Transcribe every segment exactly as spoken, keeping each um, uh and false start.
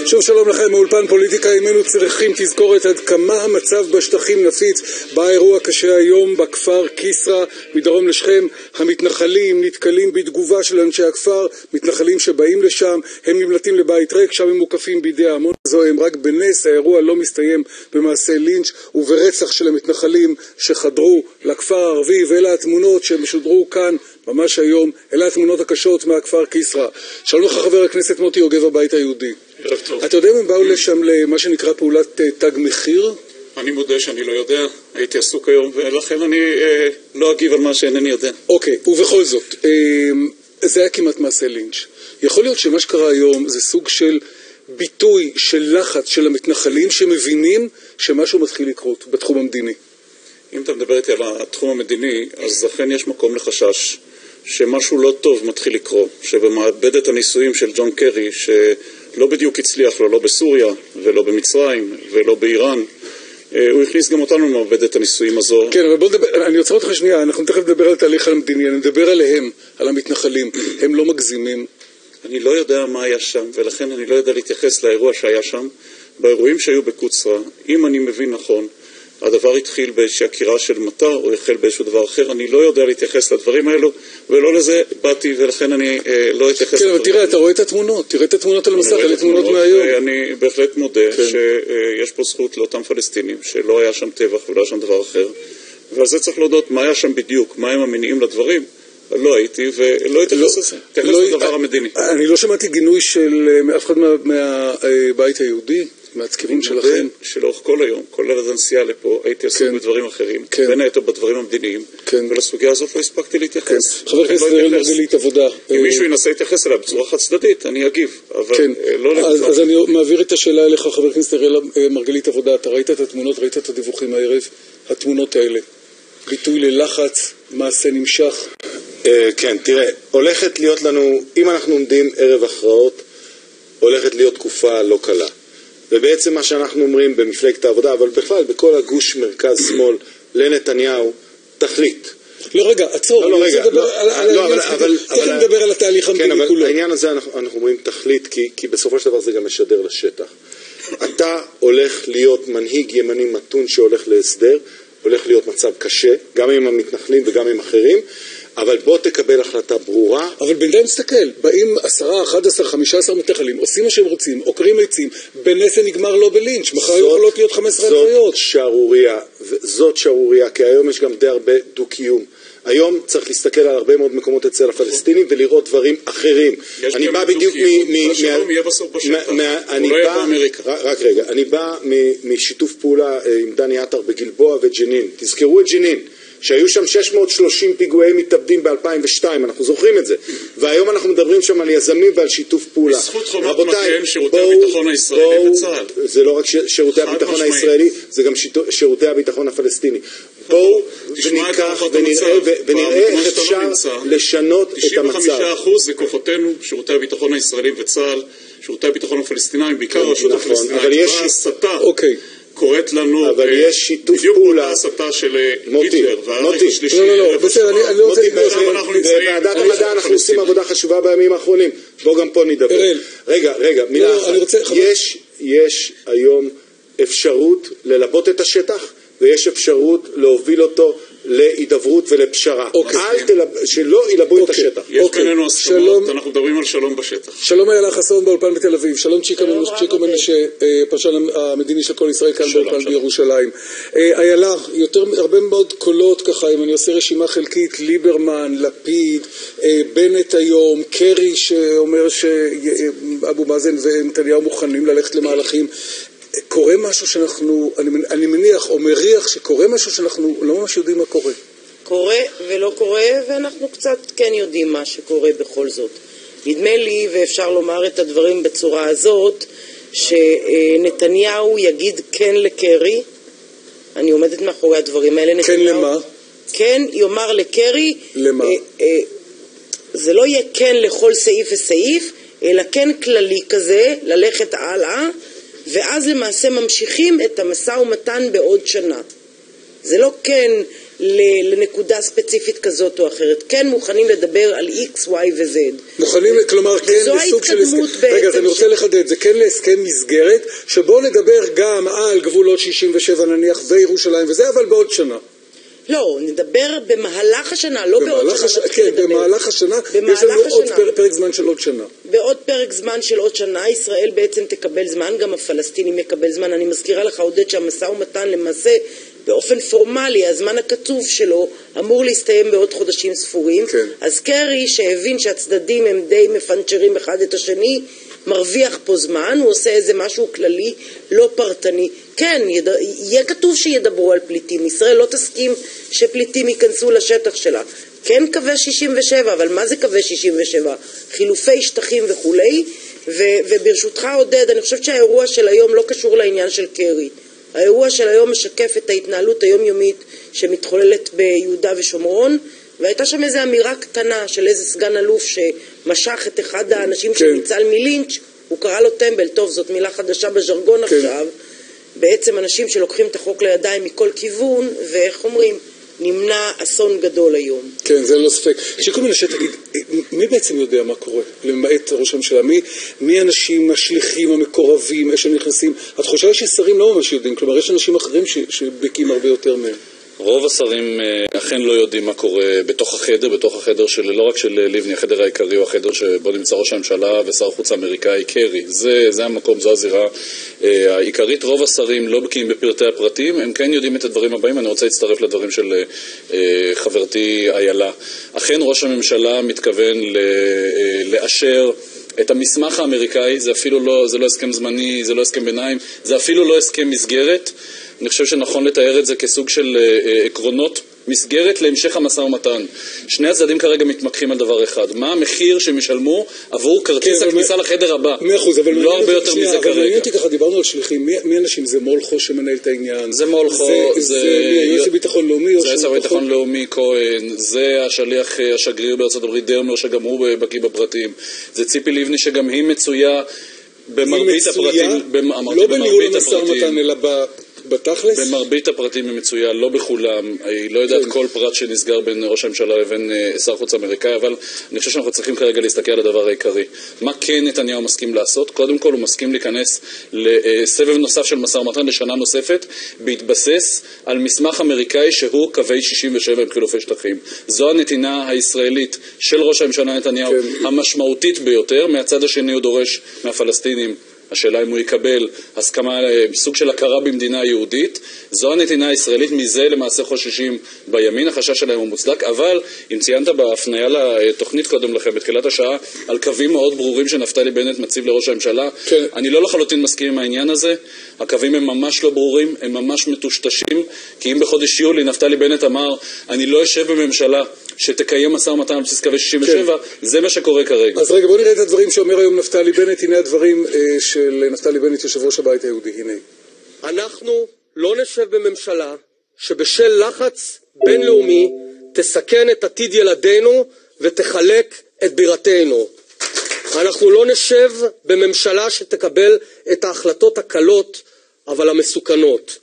שוב שלום לכם, מאולפן פוליטיקה. ימינו צריכים תזכורת עד כמה המצב בשטחים נפיץ. בא אירוע קשה היום בכפר קיסרא מדרום לשכם. המתנחלים נתקלים בתגובה של אנשי הכפר, מתנחלים שבאים לשם, הם נמלטים לבית ריק, שם הם מוקפים בידי ההמון זוהם. רק בנס האירוע לא מסתיים במעשה לינץ' וברצח של המתנחלים שחדרו לכפר הערבי, ואלה התמונות שמשודרו כאן ממש היום, אלה התמונות הקשות מהכפר קיסרא. שלום לך חבר הכנסת מוטי יוגב, הבית היהודי. ערב טוב. אתה יודע אם הם באו לשם למה שנקרא פעולת תג מחיר? אני מודה שאני לא יודע, הייתי עסוק היום, ולכן אני אה, לא אגיב על מה שאינני יודע. אוקיי, ובכל זאת, אה, זה היה כמעט מעשה לינץ'. יכול להיות שמה שקרה היום זה סוג של ביטוי של לחץ של המתנחלים שמבינים שמשהו מתחיל לקרות בתחום המדיני. אם אתה מדבר איתי על התחום המדיני, אז אכן יש מקום לחשש שמשהו לא טוב מתחיל לקרות, שבמעבדת הניסויים של ג'ון קרי, שלא בדיוק הצליח לו, לא בסוריה ולא במצרים ולא באיראן, הוא הכניס גם אותנו למעבדת הניסויים הזו. כן, אבל בוא נדבר, אני רוצה אותך שנייה, אנחנו תכף נדבר על תהליך המדיני, אני מדבר עליהם, על המתנחלים, הם לא מגזימים. אני לא יודע מה היה שם, ולכן אני לא יודע להתייחס לאירוע שהיה שם. באירועים שהיו בקוצרה, אם אני מבין נכון, הדבר התחיל באיזושהי עקירה של מטר, או החל באיזשהו דבר אחר. אני לא יודע להתייחס לדברים האלו, ולא לזה באתי, ולכן אני אה, לא אתייחס. כן, אבל תראה, אתה רואה את התמונות, תראה את התמונות על המסך, אלה תמונות מהיום. אני בהחלט מודה כן. שיש פה זכות לאותם פלסטינים, שלא היה שם טבח ולא היה שם דבר אחר. ועל זה צריך להודות מה היה שם בדיוק, מה הם המניעים לדברים. לא הייתי, ולא התייחס לזה. תייחס לדבר המדיני. אני לא שמעתי גינוי של אף אחד מהבית היהודי, מהכיוון שלכם. שלאורך כל היום, כולל עד הנסיעה לפה, הייתי עסוק בדברים אחרים, בין היתר בדברים המדיניים, ולסוגיה הזאת לא הספקתי להתייחס. חבר הכנסת אראל מרגלית, עבודה. אם מישהו ינסה להתייחס אליה בצורה חד צדדית, אני אגיב. אז אני מעביר את השאלה אליך, חבר הכנסת אראל מרגלית, עבודה. אתה ראית את התמונות, ראית את הדיווחים הערב, התמונות האלה. ביטוי ללחץ, מעשה נמשך. כן, תראה, הולכת להיות לנו, אם אנחנו עומדים ערב הכרעות, הולכת להיות תקופה לא קלה. ובעצם מה שאנחנו אומרים במפלגת העבודה, אבל בכלל בכל הגוש מרכז שמאל לנתניהו, תחליט. לא רגע, עצור, לא, לא רגע, תכף נדבר על התהליך המדיני כולו. כן, אבל העניין הזה אנחנו אומרים תחליט, כי בסופו של דבר זה גם משדר לשטח. אתה הולך להיות מנהיג ימני מתון שהולך להסדר, הולך להיות מצב קשה, גם עם המתנחלים וגם עם אחרים, אבל בוא תקבל החלטה ברורה. אבל בינתיים תסתכל, באים עשרה, אחד עשר, חמישה עשר מתנחלים, עושים מה שהם רוצים, עוקרים עצים, בנס זה נגמר לא בלינץ', מחר יכולות להיות חמש עשרה הלוויות. זאת שערוריה, זאת שערוריה, כי היום יש גם די הרבה דו-קיום. היום צריך להסתכל על הרבה מאוד מקומות אצל הפלסטינים ולראות דברים אחרים. אני בא בדיוק מ... השלום יהיה בסוף בשטח, הוא לא יהיה באמריקה. רק רגע, אני בא משיתוף פעולה עם דני עטר בגלבוע וג'נין. תזכרו את ג'נין. שהיו שם שש מאות ושלושים פיגועי מתאבדים ב-אלפיים ושתיים, אנחנו זוכרים את זה. והיום אנחנו מדברים שם על יזמים ועל שיתוף פעולה. בזכות חומת מגן, שירותי הביטחון הישראלי וצה"ל. זה לא רק שירותי הביטחון הישראלי, זה גם שירותי הביטחון הפלסטיני. בואו וניקח ונראה איך אפשר לשנות את המצב. תשעים וחמישה אחוז זה כוחותינו, שירותי הביטחון הישראלים וצה"ל, שירותי הביטחון הפלסטינאים, בעיקר הרשות הפלסטינאית. אבל יש הסתה. קוראת לנו, אבל יש שיתוף בדיוק פעולה. בדיוק הסתה של מוטי, היטלר, והרייך השלישי. לא, לא, לא, בסדר, אני לא רוצה לגמור. בוועדת המדע אנחנו עושים עבודה חשובה בימים האחרונים. בוא גם פה נדבר. רגע, רגע, מילה אחת. יש היום אפשרות ללבות את השטח, ויש אפשרות להוביל אותו להידברות ולפשרה. שלא ילבו את השטח. יש בינינו הסכמות, אנחנו מדברים על שלום בשטח. שלום איילה חסון באולפן בתל אביב, שלום צ'יקו מנשה, פרשן המדיני של כל ישראל כאן באולפן בירושלים. איילה, יותר הרבה מאוד קולות ככה, אם אני עושה רשימה חלקית, ליברמן, לפיד, בנט היום, קרי שאומר שאבו מאזן ונתניהו מוכנים ללכת למהלכים. קורה משהו שאנחנו, אני, אני מניח או מריח שקורה משהו שאנחנו לא ממש יודעים מה קורה. קורה ולא קורה, ואנחנו קצת כן יודעים מה שקורה בכל זאת. נדמה לי, ואפשר לומר את הדברים בצורה הזאת, שנתניהו יגיד כן לקרי, אני עומדת מאחורי הדברים האלה. כן נתניהו, למה? כן יאמר לקרי, למה? אה, אה, זה לא יהיה כן לכל סעיף וסעיף, אלא כן כללי כזה, ללכת הלאה, ואז למעשה ממשיכים את המשא ומתן בעוד שנה. זה לא כן לנקודה ספציפית כזאת או אחרת. כן מוכנים לדבר על X, Y ו-Z. מוכנים, כלומר, כן לסוג של הסכם. רגע, אז אני רוצה לחדד, זה כן להסכם מסגרת, שבו נדבר גם על גבולות שישים ושבע נניח וירושלים וזה, אבל בעוד שנה. לא, נדבר במהלך השנה, לא בעוד שנה. כן, במהלך השנה, יש לנו עוד פרק זמן של עוד שנה. בעוד פרק זמן של עוד שנה, ישראל בעצם תקבל זמן, גם הפלסטינים יקבל זמן. אני מזכירה לך, עודד, שהמשא ומתן למעשה, באופן פורמלי, הזמן הקצוב שלו אמור להסתיים בעוד חודשים ספורים. כן. אז קרי, שהבין שהצדדים הם די מפנצ'רים אחד את השני, מרוויח פה זמן, הוא עושה איזה משהו כללי, לא פרטני. כן, יד... יהיה כתוב שידברו על פליטים. ישראל לא תסכים שפליטים ייכנסו לשטח שלה. כן קווי שישים ושבע, אבל מה זה קווי שישים ושבע? חילופי שטחים וכולי. ו... וברשותך עודד, אני חושבת שהאירוע של היום לא קשור לעניין של קרי. האירוע של היום משקף את ההתנהלות היומיומית שמתחוללת ביהודה ושומרון, והייתה שם איזו אמירה קטנה של איזה סגן אלוף שמשך את אחד האנשים כן. שניצל מלינץ', הוא קרא לו טמבל. טוב, זאת מילה חדשה בז'רגון כן. עכשיו. בעצם אנשים שלוקחים את החוק לידיים מכל כיוון, ואיך אומרים, נמנע אסון גדול היום. כן, זה לא ספק. שכל מיני שתגיד, מי בעצם יודע מה קורה? למעט ראש הממשלה, מי, מי אנשים השליחים, המקורבים, איך שהם נכנסים? את חושבת ששרים לא ממש יודעים, כלומר, יש אנשים אחרים ש, שבקים הרבה יותר מהם. רוב השרים אכן לא יודעים מה קורה בתוך החדר, בתוך החדר של, לא רק של ליבני, החדר העיקרי הוא החדר שבו נמצא ראש הממשלה ושר החוץ האמריקאי קרי. זה, זה המקום, זו הזירה העיקרית. רוב השרים לא בקיאים בפרטי הפרטים, הם כן יודעים את הדברים הבאים. אני רוצה להצטרף לדברים של חברתי איילה. אכן ראש הממשלה מתכוון לאשר את המסמך האמריקאי, זה אפילו לא, זה לא הסכם זמני, זה לא הסכם ביניים, זה אפילו לא הסכם מסגרת. אני חושב שנכון לתאר את זה כסוג של עקרונות מסגרת להמשך המשא ומתן. שני הצדדים כרגע מתמקחים על דבר אחד. מה המחיר שהם ישלמו עבור כרטיס כן, הכניסה אבל... לחדר הבא? מאה אחוז, אבל לא הרבה יותר מזה כרגע. אבל מעניין אותי ככה, דיברנו על שליחים. מי, מי אנשים? זה מולכו שמנהל את העניין? זה מולכו, זה... זה, זה יועץ ביטחון לאומי? זה יועץ ביטחון לאומי כהן, זה השליח השגריר בארצות הברית דרמר, שגם הוא בקיא בפרטים. זה ציפי לבני שגם היא מצויה במרבית הפרטים. לא בניהול המשא ומתן, אלא ב... בתכלס? במרבית הפרטים היא מצויה, לא בכולם. היא לא יודעת כל פרט שנסגר בין ראש הממשלה לבין שר חוץ אמריקאי, אבל אני חושב שאנחנו צריכים כרגע להסתכל על הדבר העיקרי. מה כן נתניהו מסכים לעשות? קודם כל הוא מסכים להיכנס לסבב נוסף של משא ומתן לשנה נוספת, בהתבסס על מסמך אמריקאי שהוא קווי שישים ושבע עם חילופי שטחים. זו הנתינה הישראלית של ראש הממשלה נתניהו כן. המשמעותית ביותר. מהצד השני הוא דורש מהפלסטינים, השאלה אם הוא יקבל הסכמה, סוג של הכרה במדינה יהודית. זו הנתינה הישראלית, מזה למעשה חוששים בימין, החשש שלהם הוא מוצדק, אבל אם ציינת בהפניה לתוכנית קודם לכם, בתחילת השעה, על קווים מאוד ברורים שנפתלי בנט מציב לראש הממשלה, כן. אני לא לחלוטין מסכים עם העניין הזה. הקווים הם ממש לא ברורים, הם ממש מטושטשים, כי אם בחודש יולי נפתלי בנט אמר, אני לא אשב בממשלה שתקיים משא ומתן על בסיס קווי שישים ושבע, כן. זה מה שקורה כרגע. אז רגע, בוא נראה את הדברים שאומר היום נפתלי בנט. הנה הדברים אה, של נפתלי בנט, יושב ראש הבית היהודי. הנה. אנחנו לא נשב בממשלה שבשל לחץ בינלאומי תסכן את עתיד ילדינו ותחלק את בירתנו. אנחנו לא נשב בממשלה שתקבל את ההחלטות הקלות אבל המסוכנות.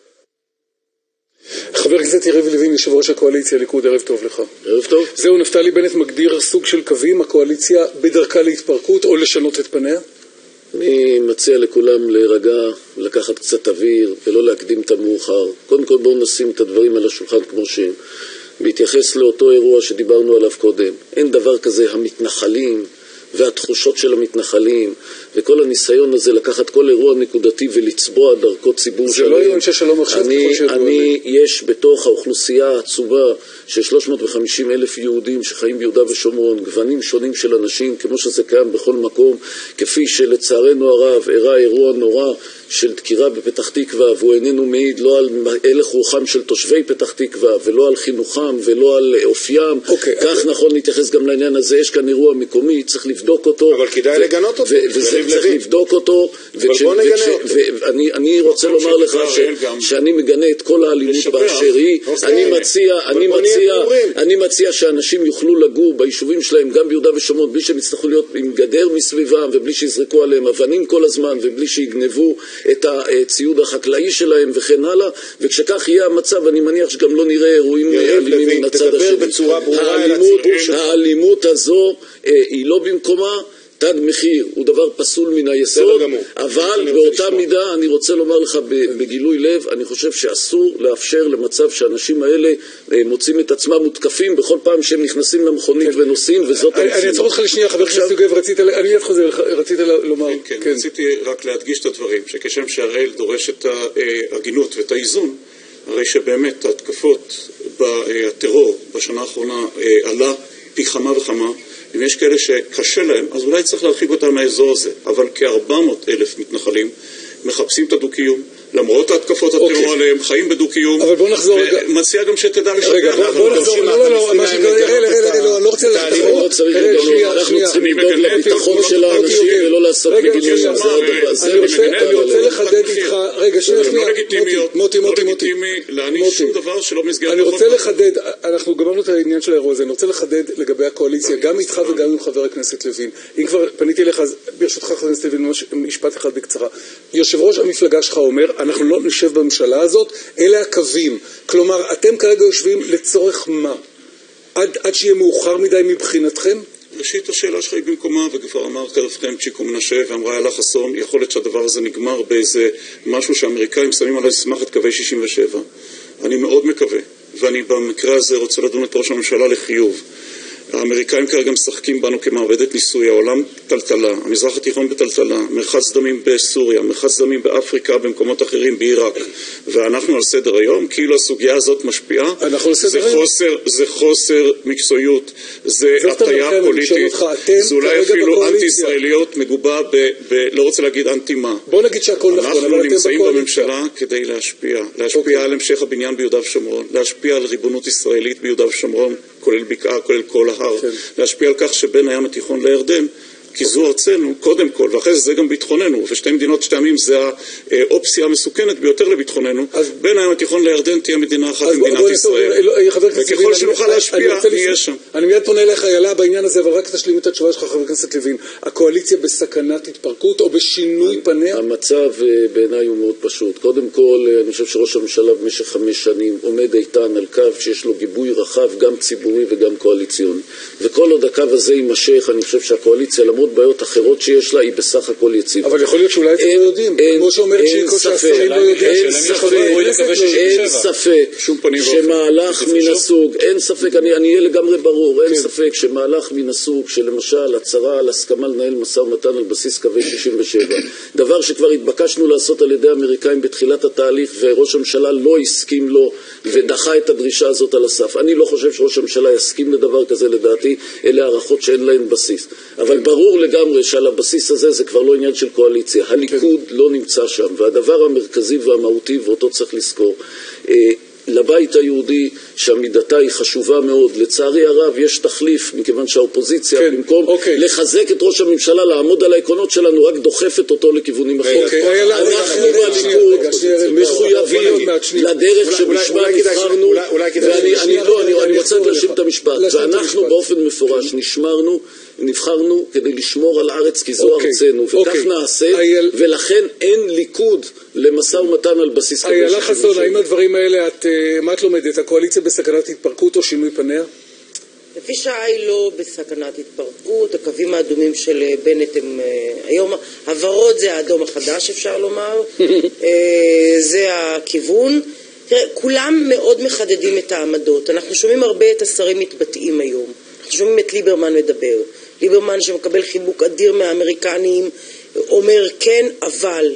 חבר הכנסת יריב לוין, יושב ראש הקואליציה, ליכוד, ערב טוב לך. ערב טוב. זהו, נפתלי בנט מגדיר סוג של קווים, הקואליציה בדרכה להתפרקות או לשנות את פניה? אני מציע לכולם להירגע, לקחת קצת אוויר ולא להקדים את המאוחר. קודם כל בואו נשים את הדברים על השולחן כמו שהם. בהתייחס לאותו אירוע שדיברנו עליו קודם, אין דבר כזה המתנחלים והתחושות של המתנחלים וכל הניסיון הזה לקחת כל אירוע נקודתי ולצבוע דרכו ציבור שלם. זה לא יהיה אנשי שלום עכשיו ככל שידוע. אני, יש בתוך האוכלוסייה העצובה של שלוש מאות וחמישים אלף יהודים שחיים ביהודה ושומרון, גוונים שונים של אנשים, כמו שזה קיים בכל מקום, כפי שלצערנו הרב אירע אירוע נורא של דקירה בפתח תקווה, והוא איננו מעיד לא על הלך רוחם של תושבי פתח תקווה, ולא על חינוכם, ולא על אופיים. Okay, כך okay. נכון להתייחס גם לעניין הזה. יש כאן אירוע מקומי, צריך לבדוק אותו. אבל כדאי לגנות אותו. וזה צריך לבדוק אותו. ואני רוצה לומר לך שאני מגנה את כל האלימות באשר היא. אני מציע שאנשים יוכלו לגור ביישובים שלהם, גם ביהודה ושומרון, בלי שהם יצטרכו להיות עם גדר מסביבם, ובלי שיזרקו עליהם אבנים כל הזמן, ובלי שיגנבו את הציוד החקלאי שלהם וכן הלאה, וכשכך יהיה המצב, אני מניח שגם לא נראה אירועים אלימים מן הצד השני. האלימות הזו היא לא במקומה, תג מחיר הוא דבר פסול מן היסוד, אבל באותה מידה אני רוצה לומר לך בגילוי לב, אני חושב שאסור לאפשר למצב שאנשים האלה מוצאים את עצמם מותקפים בכל פעם שהם נכנסים למכונית ונוסעים, וזאת המציאות. אני אעצור אותך לשנייה, חבר הכנסת יוגב, אני מיד חוזר, רצית לומר. כן, רציתי רק להדגיש את הדברים, שכשם שהראל דורש את ההגינות ואת האיזון, הרי שבאמת ההתקפות בטרור בשנה האחרונה עלה פי כמה וכמה, אם יש כאלה שקשה להם, אז אולי צריך להרחיק אותם מהאזור הזה. אבל כ-ארבע מאות אלף מתנחלים מחפשים את הדו-קיום, למרות ההתקפות הטרור עליהם, חיים בדו-קיום. אבל בוא נחזור רגע. ומציע גם שתדע לשתף. רגע, בוא נחזור. לא, לא, לא, מה שקרה, הראל, הראל, הראל, לא, אני לא רוצה לתחרות. אנחנו צריכים לדאוג לביטחון של האנשים ולא לעשות מדיניות. אני רוצה לחדד איתך, רגע, שנייה, שנייה. מוטי, מוטי, מוטי. להעניש שום דבר שלא מסגרת. אני רוצה לחדד, אנחנו גמרנו את העניין של האירוע הזה, אני רוצה לחדד לגבי הקואליציה, גם איתך וגם עם חבר הכנסת לוין. אם כבר פניתי לך, אז ברשותך חבר הכנסת לוין, משפט אחד בקצרה. יושב ראש המפלגה שלך אומר, אנחנו לא נשב בממשלה הזאת, אלה הקווים. כלומר, אתם כרגע יושבים לצורך מה? עד, עד שיהיה מאוחר מדי מבחינתכם? ראשית, השאלה שלך היא במקומה, וכבר אמר כרפכם צ'יקו מנשה, ואמרה אלה חסון, יכול להיות שהדבר הזה נגמר באיזה משהו שהאמריקאים שמים עליו סמך את קווי שישים ושבע. אני מאוד מקווה, ואני במקרה הזה רוצה לדון את ראש הממשלה לחיוב. האמריקאים כרגע משחקים בנו כמעבדת ניסוי, העולם טלטלה, המזרח התיכון בטלטלה, מרחץ דמים בסוריה, מרחץ דמים באפריקה, במקומות אחרים, בעיראק, ואנחנו על סדר היום, כאילו הסוגיה הזאת משפיעה, זה חוסר, זה חוסר מקצועיות, זה הטיה פוליטית, זה אולי אפילו אנטי-ישראליות מגובה ב, ב, לא רוצה להגיד אנטי-מה. בוא נגיד שהכל נכון, אנחנו נמצאים בממשלה כדי להשפיע, להשפיע על המשך הבניין ביהודה ושומרון, להשפיע על ריבונות ישראלית ביהודה ושומרון, כולל בקעה, כולל כל ההר, כן. להשפיע על כך שבין הים התיכון לירדן, כי זו ארצנו קודם כל, ואחרי זה זה גם ביטחוננו, ושתי מדינות שתי עמים זה האופציה המסוכנת ביותר לביטחוננו, אז בין הים התיכון לירדן תהיה מדינה אחת במדינת ישראל, וככל שנוכל להשפיע, נהיה שם. אני מיד פונה אליך, יאללה, בעניין הזה, אבל רק תשלים את התשובה שלך, חבר הכנסת לוין, הקואליציה בסכנת התפרקות או בשינוי פניה? המצב בעיניי הוא מאוד פשוט. קודם כל, אני חושב שראש הממשלה במשך חמש שנים עומד איתן על קו שיש לו גיבוי רחב, גם ציבורי וגם קואליציוני. וכל עוד הקו הזה יימשך, אני חושב שהקואליציה, למרות בעיות אחרות שיש לה, היא בסך הכל יציבה. אבל יכול להיות שאולי אתם לא יודעים. כמו שאומר צ'יקו שהשרים לא יודעים. אין ספק שמהלך מן הסוג, אין ספק, אני אהיה לגמרי ברור, אין ספק שמהלך מן הסוג, שלמשל הצהרה על הסכמה לנהל משא ומתן על בסיס קווי שישים ושבע, דבר שכבר התבקשנו לעשות על ידי האמריקאים בתחילת התהליך, וראש הממשלה לא הסכים לו ודחה את הדרישה הזאת על הסף. אני לא חושב שראש הממשלה יסכים לדבר כזה, לדעתי, אלה הערכות שאין להן בסיס. אבל ברור לגמרי שעל הבסיס הזה זה כבר לא עניין של קואליציה. הליכוד לא נמצא שם, והדבר המרכזי והמהותי, ואותו צריך לזכור, לבית היהודי שעמידתה היא חשובה מאוד. לצערי הרב יש תחליף, מכיוון שהאופוזיציה כן, במקום אוקיי. לחזק את ראש הממשלה, לעמוד על העקרונות שלנו, רק דוחפת אותו לכיוונים אחרים. אוקיי. אנחנו בליכוד מחויבים לדרך שבשמה נבחרנו, ואני רוצה להשלים את המשפט, ואנחנו באופן מפורש נשמרנו, נבחרנו כדי לשמור על הארץ, כי זו okay, ארצנו, וכך okay. נעשה, אייל... ולכן אין ליכוד למשא ומתן על בסיס כזה. איילה חסון, האם הדברים האלה, את, מה את לומדת? הקואליציה בסכנת התפרקות או שינוי פניה? לפי שעה היא לא בסכנת התפרקות, הקווים האדומים של בנט הם היום, הוורוד זה האדום החדש אפשר לומר, זה הכיוון. תראה, כולם מאוד מחדדים את העמדות, אנחנו שומעים הרבה את השרים מתבטאים היום, אנחנו שומעים את ליברמן מדבר, ליברמן שמקבל חיבוק אדיר מהאמריקנים, אומר כן, אבל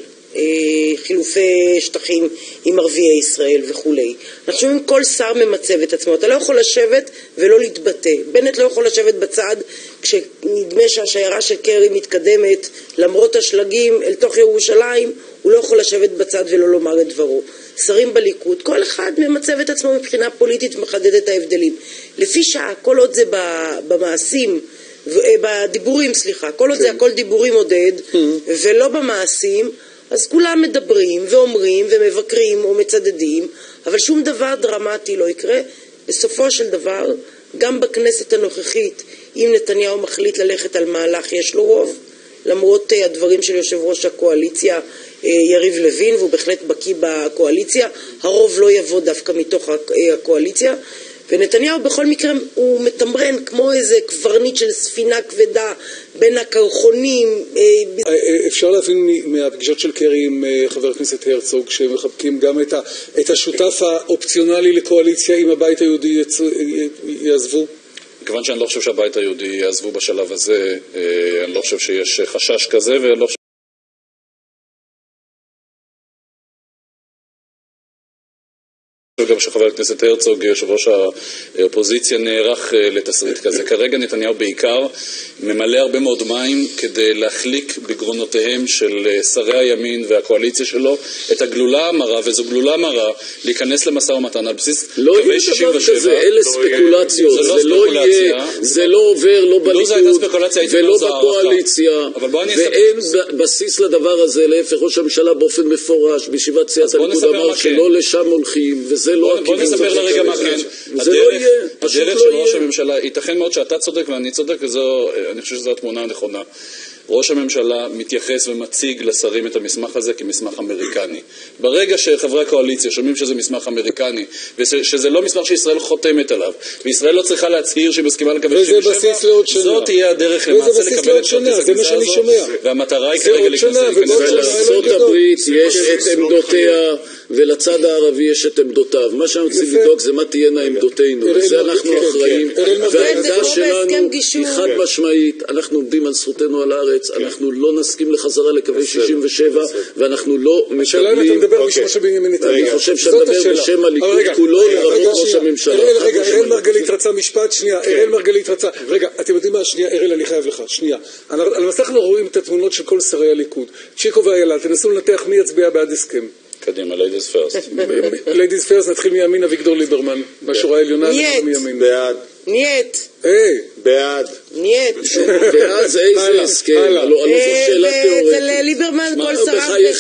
חילופי שטחים עם ערביי ישראל וכולי. אנחנו שומעים כל שר ממצב את עצמו, אתה לא יכול לשבת ולא להתבטא. בנט לא יכול לשבת בצד כשנדמה שהשיירה של קרי מתקדמת למרות השלגים אל תוך ירושלים, הוא לא יכול לשבת בצד ולא לומר את דברו. שרים בליכוד, כל אחד ממצב את עצמו מבחינה פוליטית ומחדד את ההבדלים. לפי שעה, כל עוד זה במעשים, בדיבורים, סליחה, כל עוד זה הכל דיבורים עודד ולא במעשים, אז כולם מדברים ואומרים ומבקרים או מצדדים, אבל שום דבר דרמטי לא יקרה. בסופו של דבר, גם בכנסת הנוכחית, אם נתניהו מחליט ללכת על מהלך, יש לו רוב, למרות הדברים של יושב ראש הקואליציה יריב לוין, והוא בהחלט בקיא בקואליציה. הרוב לא יבוא דווקא מתוך הקואליציה, ונתניהו בכל מקרה הוא מתמרן כמו איזה קברניט של ספינה כבדה בין הקרחונים. אפשר להבין מהפגישות של קרי עם חבר הכנסת הרצוג שמחבקים גם את, ה, את השותף האופציונלי לקואליציה אם הבית היהודי יצ... יעזבו? כיוון שאני לא חושב שהבית היהודי יעזבו בשלב הזה, אני לא חושב שיש חשש כזה, ואני לא חושב גם שחבר הכנסת הרצוג, יושב ראש האופוזיציה, נערך לתסריט כזה. כרגע נתניהו בעיקר ממלא הרבה מאוד מים כדי להחליק בגרונותיהם של שרי הימין והקואליציה שלו את הגלולה המרה, וזו גלולה המרה להיכנס למשא ומתן על בסיס לא יהיה דבר כזה, אלה ספקולציות, זה לא יהיה, זה לא עובר לא בליכוד ולא בקואליציה, ואין בסיס לדבר הזה. להפך, ראש הממשלה באופן מפורש בישיבת סיעת הליכוד אמר שלא לשם הולכים, וזה בוא נספר לרגע מה כן. הדרך של ראש הממשלה, ייתכן מאוד שאתה צודק ואני צודק, אני חושב שזו התמונה הנכונה. ראש הממשלה מתייחס ומציג לשרים את המסמך הזה כמסמך אמריקני. ברגע שחברי הקואליציה שומעים שזה מסמך אמריקני, ושזה לא מסמך שישראל חותמת עליו, וישראל לא צריכה להצהיר שהיא מסכימה לקבל שישים ושבע, זאת תהיה הדרך למעשה לקבל את שונה, זה מה שאני שומע. והמטרה היא כרגע להיכנס. ולארצות הברית יש את עמדותיה, ולצד הערבי יש את עמדותיו. מה שאנחנו צריכים לדאוג זה מה תהיינה עמדותינו, וזה אנחנו אחראים. והעמדה שלנו היא חד משמעית, אנחנו עומדים על זכותנו על הארץ, אנחנו לא נסכים לחזרה לקווי שישים ושבע, ואנחנו לא מקבלים. אני חושב שנדבר בשם הליכוד כולו לרבות ראש הממשלה. רגע, אראל מרגלית רצה משפט, שנייה, אראל מרגלית רצה, רגע, אתם יודעים מה, שנייה, אראל, אני חייב לך, שנייה. על המסך אנחנו רואים את התמונות של כל שרי הליכוד. צ'יקו ואיילה, תנסו לנתח מי יצביע בעד הסכם. קדימה, ladies first. ladies first, נתחיל מימין, אביגדור ליברמן. בשורה העליונה, נתחיל מימין. בעד. נייט. היי. בעד. נייט. בעד זה איזה הסכם. הלוא זו שאלה תיאורטית. אצל ליברמן כל שרה.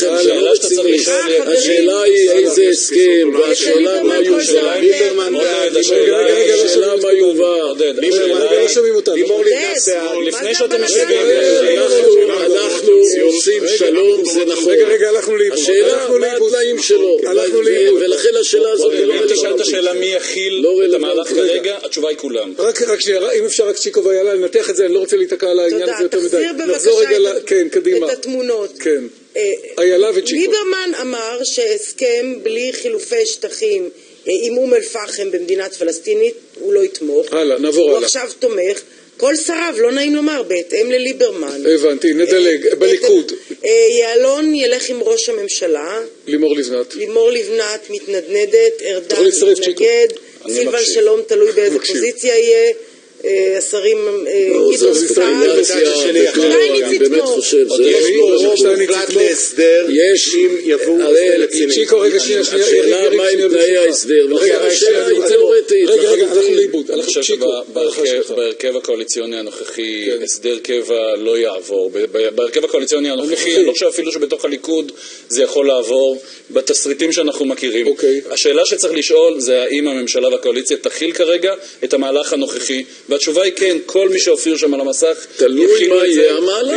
השאלה היא איזה הסכם, והשאלה מה יובא. ליברמן בעד. השאלה מה יובא. לא שומעים אותנו. לפני שאתם משגעים. אנחנו עושים שלום, זה נכון. רגע, רגע, הלכנו לאיבוד. השאלה מה התנאים שלו. ולכן השאלה הזאת לא רלוונטית. תשאל את השאלה מי יכיל את המהלך כרגע, התשובה היא כולם. רק שנייה, אם אפשר רק צ'יקו ואיילה לנתח את זה, אני לא רוצה להתעכב על העניין הזה יותר מדי. תודה, תחזיר בבקשה את התמונות. כן, איילה וצ'יקו. ליברמן אמר שהסכם בלי חילופי שטחים עם אום אל פחם במדינת פלסטינית, הוא לא יתמוך. הלאה, נעבור הלאה. הוא עכשיו תומך. כל שריו, לא נעים לומר, בהתאם לליברמן. הבנתי, נדלג, בליכוד. יעלון ילך עם ראש הממשלה. לימור לבנת. לימור לבנת מתנדנדת, ארדן מתנגד, סילבן שלום תלוי באיזה פוזיציה יהיה. השרים גדעון סער, אני באמת חושב יש פה מוחלט להסדר אם יבואו צ'יקו רגע שנייה שנייה השאלה מה עם תנאי ההסדר השאלה היא תיאורטית. רגע רגע הלכנו לאיבוד. אני חושב שבהרכב הקואליציוני הנוכחי הסדר קבע לא יעבור. בהרכב הקואליציוני הנוכחי אני לא חושב אפילו שבתוך הליכוד זה יכול לעבור בתסריטים שאנחנו מכירים. השאלה שצריך לשאול זה האם הממשלה והקואליציה תכיל כרגע את המהלך הנוכחי, והתשובה היא כן, כל מי שהופיע שם על המסך תלוי מה יהיה המהלך.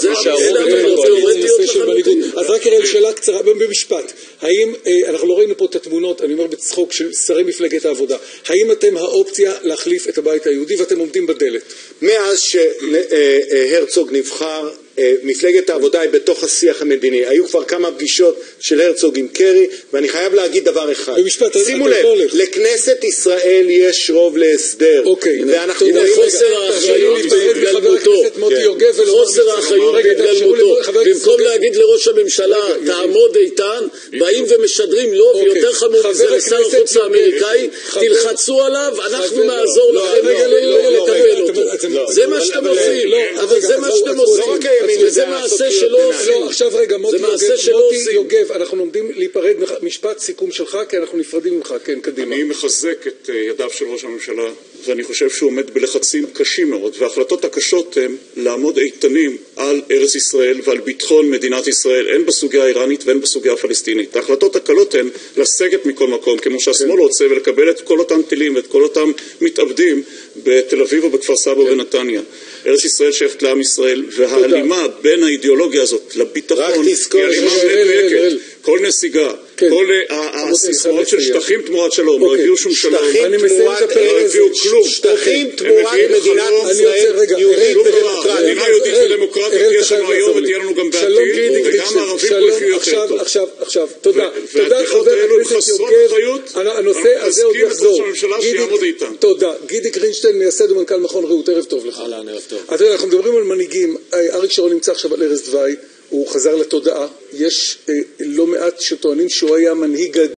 אז רק אראל, שאלה קצרה במשפט, האם, אנחנו לא ראינו פה את התמונות, אני אומר בצחוק, של שרי מפלגת העבודה, האם אתם האופציה להחליף את הבית היהודי ואתם עומדים בדלת? מאז שהרצוג נבחר, מפלגת העבודה היא בתוך השיח המדיני. היו כבר כמה פגישות של הרצוג עם קרי, ואני חייב להגיד דבר אחד. שימו לב, לכנסת ישראל יש רוב להסדר. אוקיי. ואנחנו רואים חוסר האחריות בהתגלמותו. חוסר האחריות בהתגלמותו. במקום להגיד לראש הממשלה, תעמוד איתן, באים ומשדרים לו, ויותר חמור זה לשר החוץ האמריקאי, תלחצו עליו, אנחנו נעזור לכם לקבל אותו. זה מה שאתם עושים. אבל זה מה שאתם עושים. וזה מעשה שלא עושים. עכשיו רגע, מוטי יוגב, אנחנו עומדים להיפרד, משפט סיכום שלך, כי אנחנו נפרדים ממך, כן, קדימה. אני מחזק את ידיו של ראש הממשלה ואני חושב שהוא עומד בלחצים קשים מאוד, וההחלטות הקשות הן לעמוד איתנים על ארץ ישראל ועל ביטחון מדינת ישראל, הן בסוגיה האיראנית והן בסוגיה הפלסטינית. ההחלטות הקלות הן לסגת מכל מקום, כמו שהשמאל רוצה, ולקבל את כל אותם טילים ואת כל אותם מתאבדים בתל אביב או בכפר סבא ובנתניה. ארץ ישראל שייכת לעם ישראל, וההלימה בין האידיאולוגיה הזאת לביטחון היא הלימה מדויקת. כל נסיגה, כל הסיסמאות של שטחים תמורת שלום, לא הביאו שום שלום, לא הביאו כלום. שטחים תמורת מדינת ישראל, מדינה יהודית ודמוקרטית תהיה שלנו היום ותהיה לנו גם בעתיד, וגם הערבים פה יחיו יותר טוב. עכשיו, עכשיו, תודה. תודה חבר הכנסת יוגב. הנושא הזה עוד יחזור. תודה. גידי גרינשטיין, מייסד ומנכ"ל מכון רעות, ערב טוב לך. אהלן, ערב טוב. אתה יודע, אנחנו מדברים על מנהיגים. אריק שרון נמצא עכשיו על ערש דווי, הוא חזר לתודעה. יש לא מעט שטוענים שהוא היה מנהיג